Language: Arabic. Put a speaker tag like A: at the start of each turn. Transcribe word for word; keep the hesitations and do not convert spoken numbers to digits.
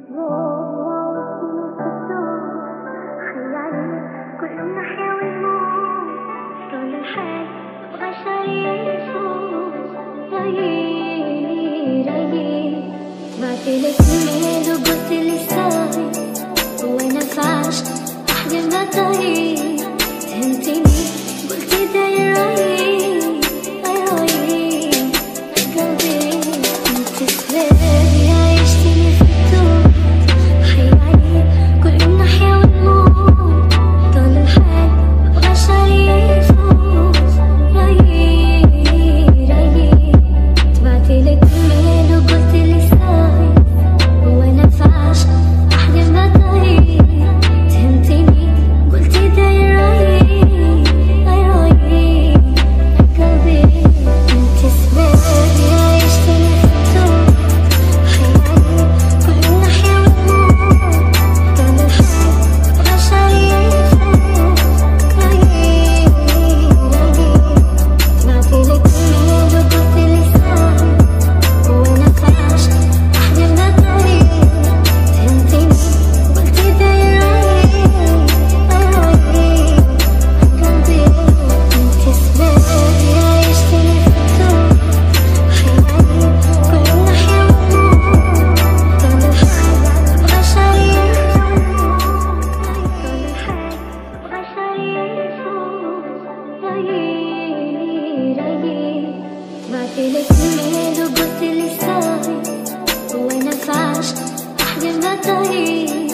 A: بعتلك ايميل وقلتلي سوري وانا فاش احلم بطريق فهمتني قلتي داير رايي رايي قلبي انت سبابي عيشتني في الدور حيالي كل يوم نحيا ونموت طول الحال ببغى شريك رايي رايي بعتلك ايميل وقلتلي بعتلك ايميل وقلتلي سوري وانا فاش احلم بطريق